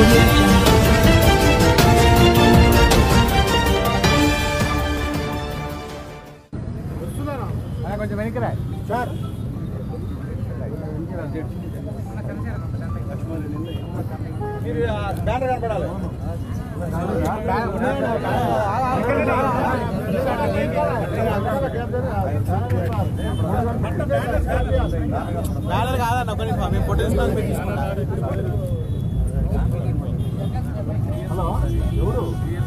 కొంచెం వెనకరా సార్. మీరు బ్యానర్ కనపడాలి. బ్యానర్ కాదన్న ఒక నిమిషం మేము ఫోటో తీసుకుంటాం. హలో ఎవరు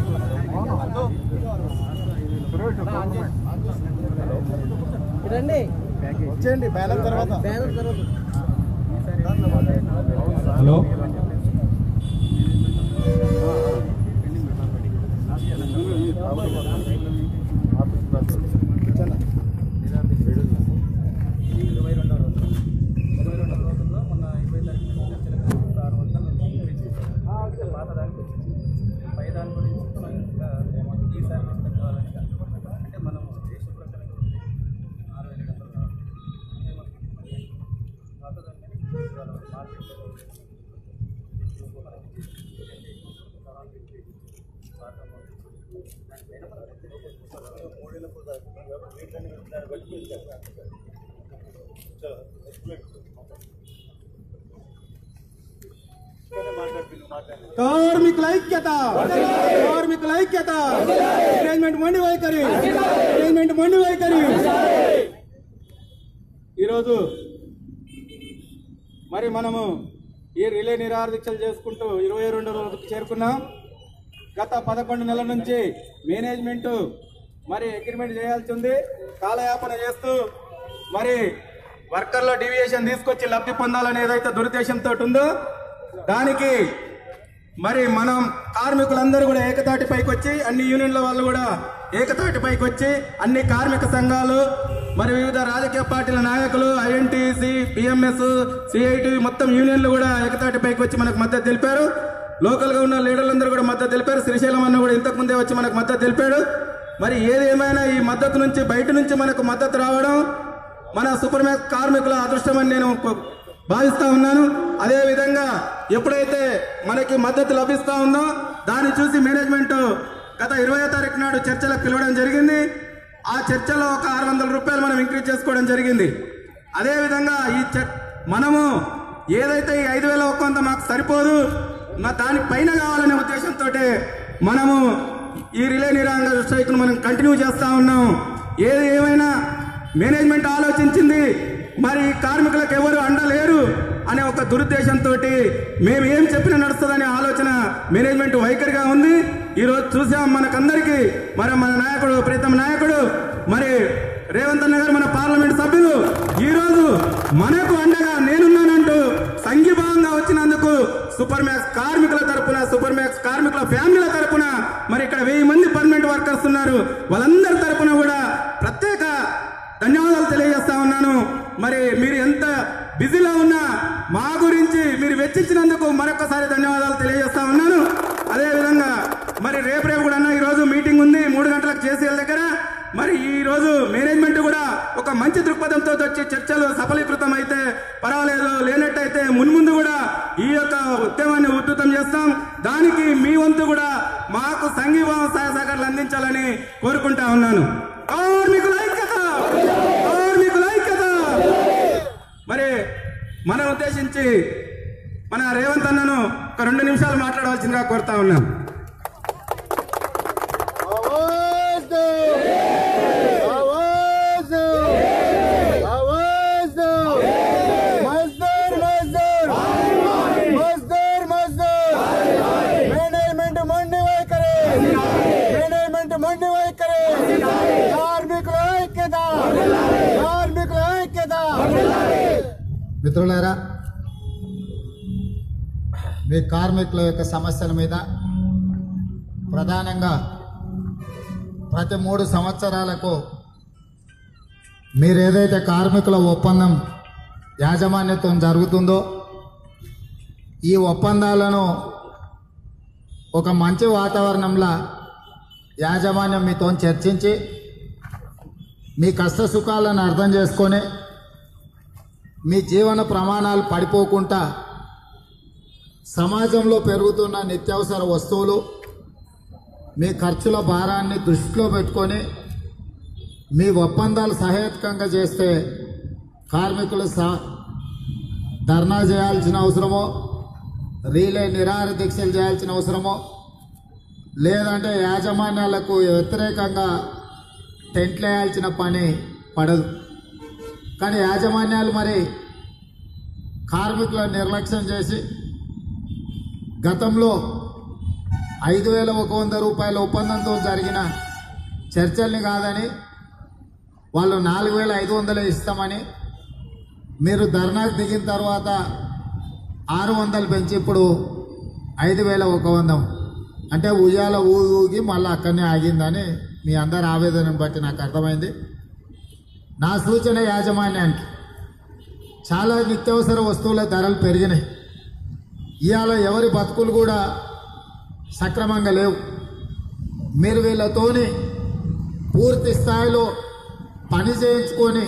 వచ్చేయండి బ్యానర్ తర్వాత. హలో కార్మికుల ఐక్యత, కార్మికుల ఐక్యత, మేనేజ్మెంట్ మొండి వైఖరి, మేనేజ్మెంట్ మొండి వైఖరి. ఈరోజు మరి మనము ఈ రిలే నిరాహార దీక్షలు చేసుకుంటూ 22వ రోజుకు చేరుకున్నాం. గత 11 నెలల నుంచి మేనేజ్మెంట్ మరి అగ్రిమెంట్ చేయాల్సి ఉంది. కాలయాపన చేస్తూ మరి వర్కర్ల డీవియేషన్ తీసుకొచ్చి లబ్ధి పొందాలని ఏదైతే దురుద్దేశంతో ఉందో దానికి మరి మనం కార్మికులందరూ కూడా ఏకతాటిపైకి వచ్చి, అన్ని యూనియన్ల వాళ్ళు కూడా ఏకతాటిపైకి వచ్చి, అన్ని కార్మిక సంఘాలు మరి వివిధ రాజకీయ పార్టీల నాయకులు, ఐఎన్టీసీ, పిఎంఎస్, సిఐటి మొత్తం యూనియన్లు కూడా ఏకతాటిపైకి వచ్చి మనకు మద్దతు తెలిపారు. లోకల్ గా ఉన్న లీడర్లందరూ కూడా మద్దతు తెలిపారు. శ్రీశైలం అన్న కూడా ఇంతకు ముందే వచ్చి మనకు మద్దతు తెలిపాడు. మరి ఏదేమైనా ఈ మద్దతు నుంచి బయట నుంచి మనకు మద్దతు రావడం మన సూపర్ మ్యాక్స్ కార్మికుల అదృష్టం అని నేను భావిస్తా ఉన్నాను. అదే విధంగా ఎప్పుడైతే మనకి మద్దతు లభిస్తా ఉందో దాన్ని చూసి మేనేజ్మెంట్ గత 20వ తారీఖు నాడు చర్చలకు పిలవడం జరిగింది. ఆ చర్చలో ఒక 600 రూపాయలు మనం ఇంక్రీజ్ చేసుకోవడం జరిగింది. అదే విధంగా మనము ఏదైతే ఈ 5,000 ఒక్కంత మాకు సరిపోదు, దాని పైన కావాలనే ఉద్దేశంతో మనము ఈ రిలే నిరాహార స్ట్రైక్ ను మనం కంటిన్యూ చేస్తా ఉన్నాం. ఏది ఏమైనా మేనేజ్మెంట్ ఆలోచించింది మరి కార్మికులకు ఎవరు అండలేరు అనే ఒక దురుద్దేశంతో మేము ఏం చెప్పినా నడుస్తుందనే ఆలోచన మేనేజ్మెంట్ వైఖరిగా ఉంది. ఈరోజు చూసాం మనకందరికీ మరి మన నాయకుడు, ప్రీతం నాయకుడు మరి రేవంత్ అన్న గారు, మన పార్లమెంట్ సభ్యులు ఈరోజు మనకు అండగా నేనున్నానంటూ సంఘీభావంగా వచ్చినందుకు సూపర్ మ్యాక్స్ కార్మికుల తరపున, సూపర్ మ్యాక్స్ కార్మికుల ఫ్యామిలీల తరపున మరి ఇక్కడ 1000 మంది పర్మనెంట్ వర్కర్స్ ఉన్నారు, వాళ్ళందరి తరపున కూడా ప్రత్యేక ధన్యవాదాలు తెలియజేస్తా ఉన్నాను. మరి మీరు ఎంత బిజీలో ఉన్నా మా గురించి మీరు వెచ్చించినందుకు మరొకసారి ధన్యవాదాలు తెలియజేస్తా ఉన్నాను. అదేవిధంగా మరి రేపు కూడా అన్న ఈరోజు మీటింగ్ ఉంది 3 గంటలకు చేసేల దగ్గర. మరి ఈ రోజు మేనేజ్మెంట్ కూడా ఒక మంచి దృక్పథంతో వచ్చి చర్చలు సఫలీకృతం అయితే పర్వాలేదు, లేనట్టయితే మున్ముందు కూడా ఈ యొక్క ఉద్యమాన్ని ఉధృతం చేస్తాం. దానికి మీ వంతు కూడా మాకు సంఘీభావం సహాయ సహకారాలు అందించాలని కోరుకుంటా ఉన్నాను. కార్మికుల ఐక్యత, కార్మికుల ఐక్యత. మరి మనం ఉద్దేశించి మన రేవంత్ అన్నను ఒక 2 నిమిషాలు మాట్లాడవలసిందిగా కోరుతా ఉన్నాం. మిత్రులారా, మీ కార్మికుల యొక్క సమస్యల మీద ప్రధానంగా ప్రతి 3 సంవత్సరాలకు మీరు ఏదైతే కార్మికుల ఒప్పందం యాజమాన్యత్వం జరుగుతుందో ఈ ఒప్పందాలను ఒక మంచి వాతావరణంలో యాజమాన్యం మీతో చర్చించి మీ కష్ట సుఖాలను అర్థం చేసుకొని మీ జీవన ప్రమాణాలు పడిపోకుండా సమాజంలో పెరుగుతున్న నిత్యావసర వస్తువులు మీ ఖర్చుల భారాన్ని దృష్టిలో పెట్టుకొని మీ ఒప్పందాలు సహేతుకంగా చేస్తే కార్మికులు ధర్నా చేయాల్సిన అవసరమో రీలే నిరాహార దీక్షలు చేయాల్సిన అవసరమో లేదంటే యాజమాన్యాలకు వ్యతిరేకంగా టెంట్లు వేయాల్సిన పని పడదు. కానీ యాజమాన్యాలు మరి కార్మికులను నిర్లక్ష్యం చేసి గతంలో 5,100 రూపాయల ఒప్పందంతో జరిగిన చర్చల్ని కాదని వాళ్ళు 4,500 ఇస్తామని మీరు ధర్నాకు దిగిన తర్వాత 600 పెంచి ఇప్పుడు 5,100 అంటే ఉయ్యాల ఊగి మళ్ళీ అక్కడనే ఆగిందని మీ అందరి ఆవేదనను బట్టి నాకు అర్థమైంది. నా సూచన యాజమాన్యానికి, చాలా నిత్యావసర వస్తువుల ధరలు పెరిగినాయి. ఇవాళ ఎవరి బతుకులు కూడా సక్రమంగా లేవు. మీరు వీళ్ళతోని పూర్తి స్థాయిలో పని చేయించుకొని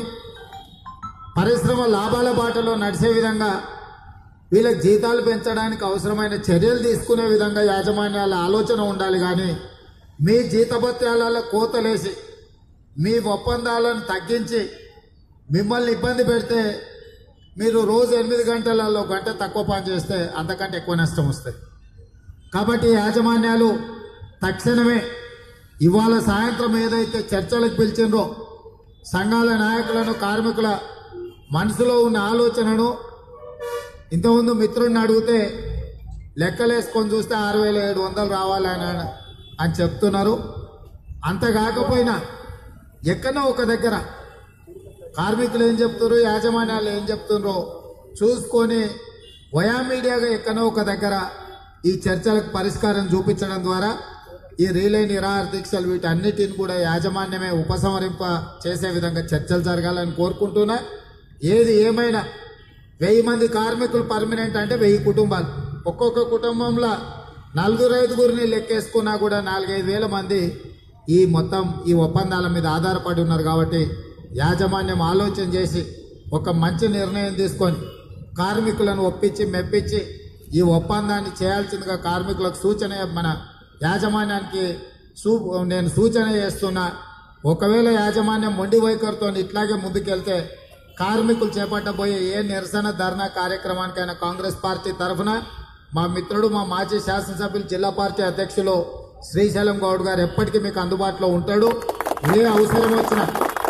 పరిశ్రమ లాభాల బాటలో నడిచే విధంగా వీళ్ళకి జీతాలు పెంచడానికి అవసరమైన చర్యలు తీసుకునే విధంగా యాజమాన్యాల ఆలోచన ఉండాలి. కానీ మీ జీతభత్యాలలో కోతలేసి మీ ఒప్పందాలను తగ్గించి మిమ్మల్ని ఇబ్బంది పెడితే మీరు రోజు 8 గంటలలో గంట తక్కువ పని చేస్తే అంతకంటే ఎక్కువ నష్టం వస్తుంది. కాబట్టి యాజమాన్యాలు తక్షణమే ఇవాళ సాయంత్రం ఏదైతే చర్చలకు పిలిచిండ్రో సంఘాల నాయకులను కార్మికుల మనసులో ఉన్న ఆలోచనను ఇంతకుముందు మిత్రుడిని అడిగితే లెక్కలేసుకొని చూస్తే 6,700 రావాలని అని చెప్తున్నారు. అంత కాకపోయినా ఎక్కడో ఒక దగ్గర కార్మికులు ఏం చెప్తారు, యాజమాన్యాలు ఏం చెప్తున్నారో చూసుకొని వయా మీడియాగా ఎక్కడో ఒక దగ్గర ఈ చర్చలకు పరిష్కారం చూపించడం ద్వారా ఈ రీలే నిరాహార దీక్షలు వీటన్నిటిని కూడా యాజమాన్యమే ఉపసంహరింప చేసే విధంగా చర్చలు జరగాలని కోరుకుంటున్నా. ఏది ఏమైనా 1000 మంది కార్మికులు పర్మనెంట్ అంటే 1000 కుటుంబాలు, ఒక్కొక్క కుటుంబంలో 4-5 లెక్కేసుకున్నా కూడా 4-5 వేల మంది ఈ మొత్తం ఈ ఒప్పందాల మీద ఆధారపడి ఉన్నారు. కాబట్టి యాజమాన్యం ఆలోచన చేసి ఒక మంచి నిర్ణయం తీసుకొని కార్మికులను ఒప్పించి మెప్పించి ఈ ఒప్పందాన్ని చేయాల్సిందిగా కార్మికులకు సూచన మన యాజమాన్యానికి నేను సూచన చేస్తున్నా. ఒకవేళ యాజమాన్యం మొండి వైఖరితో ఇట్లాగే ముందుకెళ్తే కార్మికులు చేపట్టబోయే ఏ నిరసన ధర్నా కార్యక్రమానికైనా కాంగ్రెస్ పార్టీ తరఫున మా మిత్రుడు మా మాజీ శాసనసభ్యులు జిల్లా పార్టీ అధ్యక్షులు శ్రీశైలం గౌడ్ గారు ఎప్పటికీ మీకు అందుబాటులో ఉంటాడు. ఏ అవసరం వచ్చినా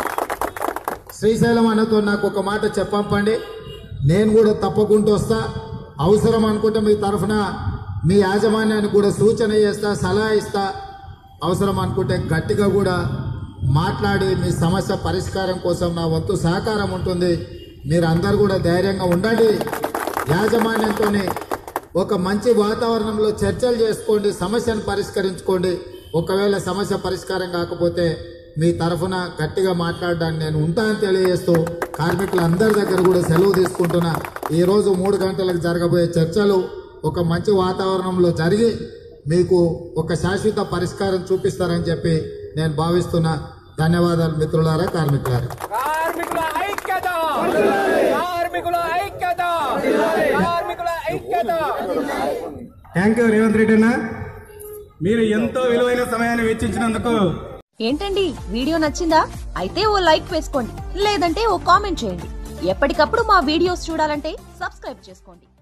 శ్రీశైలం అన్నతో నాకు ఒక మాట చెప్పండి, నేను కూడా తప్పకుండా వస్తా. అవసరం అనుకుంటే మీ తరఫున మీ యాజమాన్యానికి కూడా సూచన చేస్తా, సలహా ఇస్తా. అవసరం అనుకుంటే గట్టిగా కూడా మాట్లాడి మీ సమస్య పరిష్కారం కోసం నా వంతు సహకారం ఉంటుంది. మీరు అందరు కూడా ధైర్యంగా ఉండండి. యాజమాన్యంతో ఒక మంచి వాతావరణంలో చర్చలు చేసుకోండి, సమస్యను పరిష్కరించుకోండి. ఒకవేళ సమస్య పరిష్కారం కాకపోతే మీ తరఫున గట్టిగా మాట్లాడడానికి నేను ఉంటానని తెలియజేస్తూ కార్మికులందరి దగ్గర కూడా సెలవు తీసుకుంటున్నా. ఈరోజు 3 గంటలకు జరగబోయే చర్చలు ఒక మంచి వాతావరణంలో జరిగి మీకు ఒక శాశ్వత పరిష్కారం చూపిస్తారని చెప్పి నేను భావిస్తున్నా. ధన్యవాదాలు మిత్రులారా, కార్మికులారా. కార్మికుల ఐక్యత, కార్మికుల ఐక్యత, కార్మికుల ఐక్యత. థ్యాంక్ యూ రేవంత్ రెడ్డి అన్న, మీరు ఎంతో విలువైన సమయాన్ని వెచ్చించినందుకు. ఏంటండి, వీడియో నచ్చిందా? అయితే ఓ లైక్ వేసుకోండి, లేదంటే ఓ కామెంట్ చేయండి. ఎప్పటికప్పుడు మా వీడియోస్ చూడాలంటే సబ్స్క్రైబ్ చేసుకోండి.